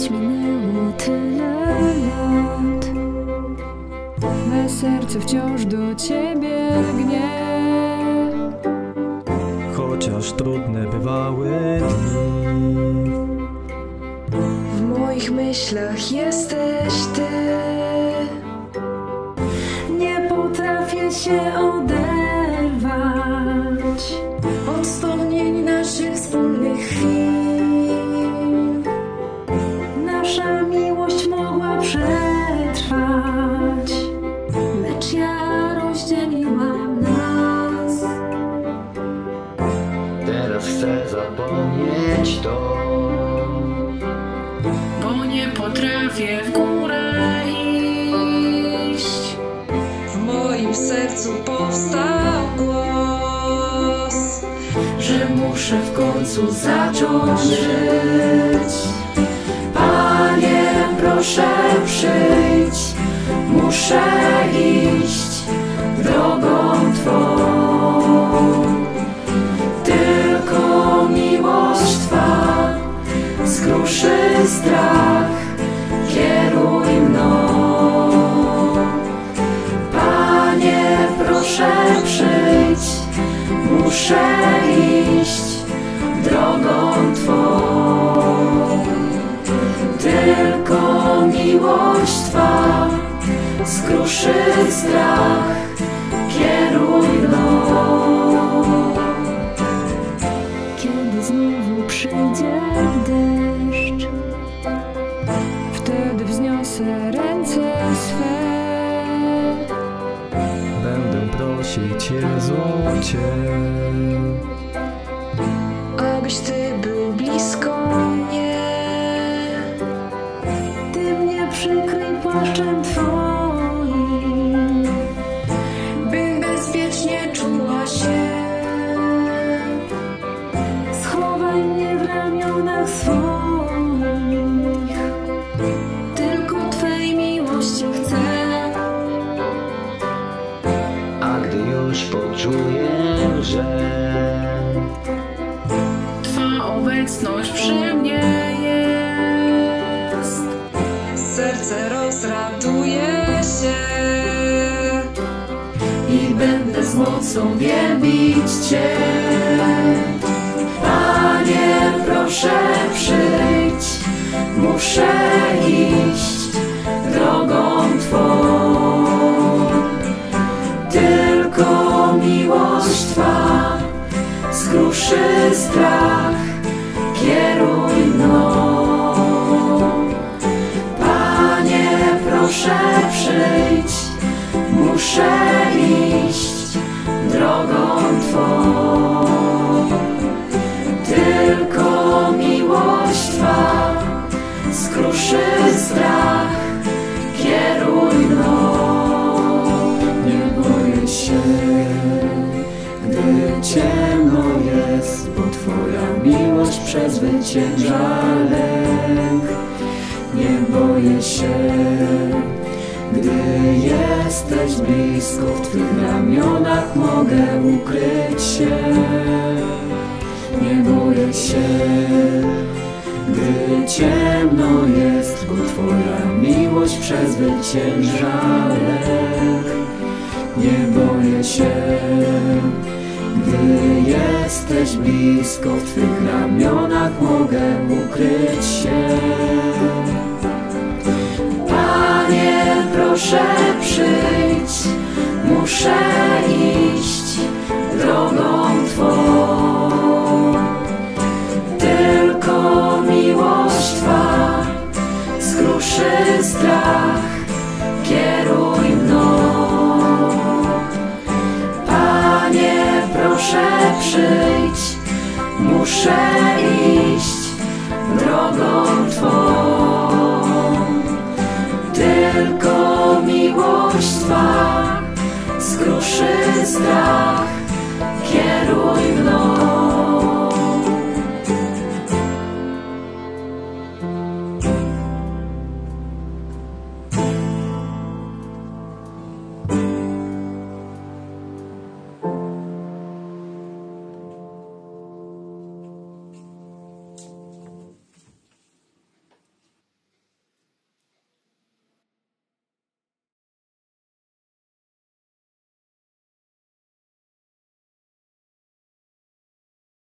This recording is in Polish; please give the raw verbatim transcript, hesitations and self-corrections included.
choć minęło tyle lat, me serce wciąż do ciebie lgnie. Chociaż trudne bywały dni, w moich myślach jesteś ty. Nie potrafię się oderwać od wspomnień naszych wspólnych chwil. Nasza miłość mogła przetrwać, lecz ja rozdzieliłam nas. Teraz chcę zapomnieć to, bo nie potrafię w górę iść. W moim sercu powstał głos, że muszę w końcu zacząć żyć. Panie, proszę przyjdź, muszę iść drogą Twą. Tylko miłość Twa skruszy strach, kieruj mną. Panie, proszę przyjdź, muszę iść drogą Twą. Tylko miłość Twa skruszy strach, kieruj mną. Kiedy znowu przyjdzie deszcz, wtedy wzniosę ręce swe. będę prosić Jezu Cię, abyś Ty był blisko mnie. Ty mnie przykryj płaszczem Twoim, bym bezpiecznie czuła się. Schowaj mnie w ramionach swoich, tylko Twej miłości chcę. a gdy już poczuję, że Twa obecność przy mnie jest, serce rozraduje się i będę z mocą wielbić Cię. Panie, proszę przyjdź, muszę iść drogą Twą. Tylko miłość Twa skruszy strach, kieruj mną. Panie, proszę przyjdź, muszę iść drogą Twą. Tylko miłość Twa skruszy strach, kieruj mną. nie boję się, gdy ciemno jest, bo Twoja miłość przezwycięża lęk. Nie boję się, gdy jesteś blisko, w Twych ramionach mogę ukryć się. Nie boję się, gdy ciemno jest, bo Twoja miłość przezwycięża lęk. Nie boję się, gdy jesteś blisko, w Twych ramionach mogę ukryć się. Panie, proszę przyjdź, muszę iść drogą Twą. Tylko miłość Twa skruszy strach, kieruj mną. Panie, proszę przyjdź, muszę iść drogą Twą. Tylko miłość Twa skruszy strach, kieruj mną.